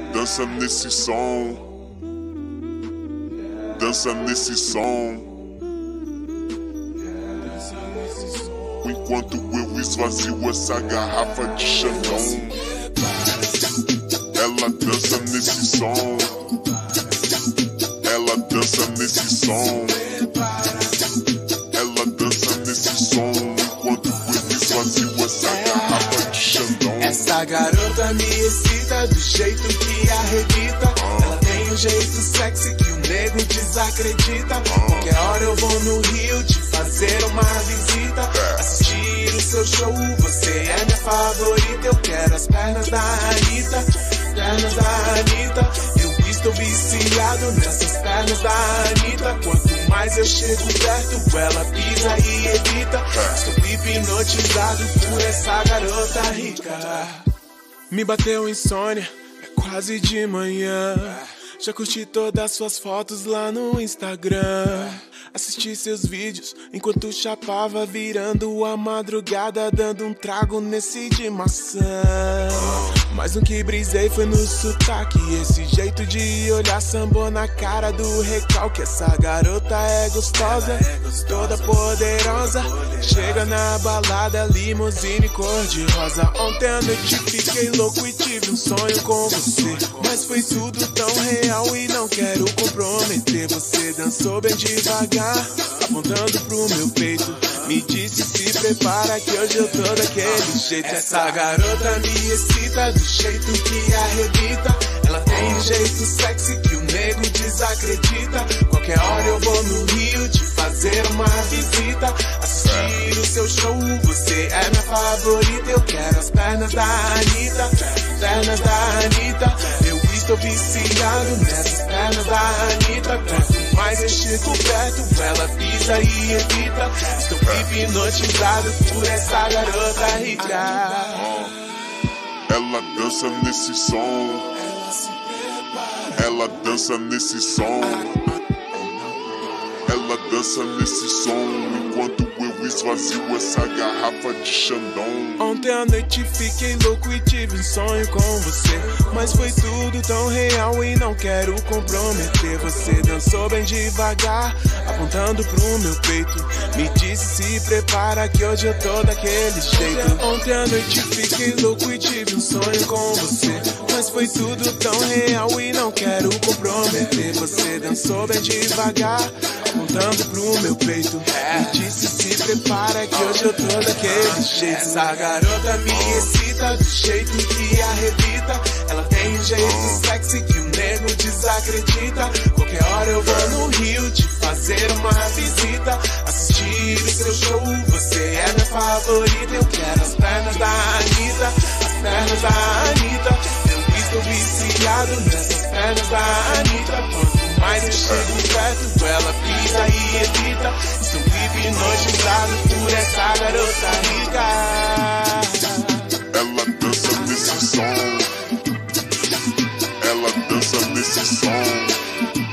dança nesse som, dança nesse som. Enquanto eu esvazio essa garrafa de Xandão, ela dança nesse som, ela dança nesse som, ela dança nesse som. Enquanto eu esvazio essa garrafa de Xandão. Essa garota me excita do jeito que arrebita. Ela tem um jeito sexy que o nego desacredita. Qualquer hora eu vou no Rio te fazer uma visita, assistir o seu show, você é minha favorita. Eu quero as pernas da Anitta, pernas da Anitta. Eu estou viciado nessas pernas da Anitta. Quanto mais eu chego perto, ela pisa e evita. Estou hipnotizado por essa garota rica. Me bateu insônia, é quase de manhã. Já curti todas as suas fotos lá no Instagram. Assisti seus vídeos enquanto chapava, virando a madrugada, dando um trago nesse de maçã. Mas o que brisei foi no sotaque, esse jeito de olhar sambou na cara do recalque. Essa garota é gostosa, toda poderosa. Chega na balada, limusine cor-de-rosa. Ontem à noite fiquei louco e tive um sonho com você, mas foi tudo tão real e não quero comprometer. Você dançou bem devagar, apontando pro meu peito. Me disse se prepara que hoje eu tô daquele jeito. Essa garota me excita do jeito que arrebita. Ela tem um jeito sexy que o nego desacredita. Qualquer hora eu vou no Rio te fazer uma visita, assistir o seu show, você é minha favorita. Eu quero as pernas da Anitta, pernas da Anitta. Eu estou viciado nessas pernas da Anitta. Quanto mais eu chego perto, ela pisa e evita. Estou hipnotizado por essa garota rica. Ela dança nesse som, ela dança nesse som, ela dança nesse som. Enquanto eu esvazio essa garrafa de Xandão. Ontem à noite fiquei louco e tive um sonho com você, mas foi tudo tão real e não quero comprometer. Você dançou bem devagar, apontando pro meu peito. Me disse se prepara que hoje eu tô daquele jeito. Ontem à noite fiquei louco e tive um sonho com você, mas foi tudo tão real e não quero comprometer. Você dançou bem devagar, apontando pro meu peito. Me disse se prepara que hoje eu tô daquele jeito. Essa garota me excita do jeito que arrebita. Ela tem um jeito sexy que o nego desacredita. Qualquer hora eu vou no Rio te fazer uma visita, assistir o seu show, você é minha favorita. Eu quero as pernas da Anitta, as pernas da Anitta. Eu estou viciado nessas pernas da Anitta. Quanto mais eu chego perto, ela pisa e evita. Estou hipnotizado por essa garota rica. Ela dança nesse som, ela dança nesse som,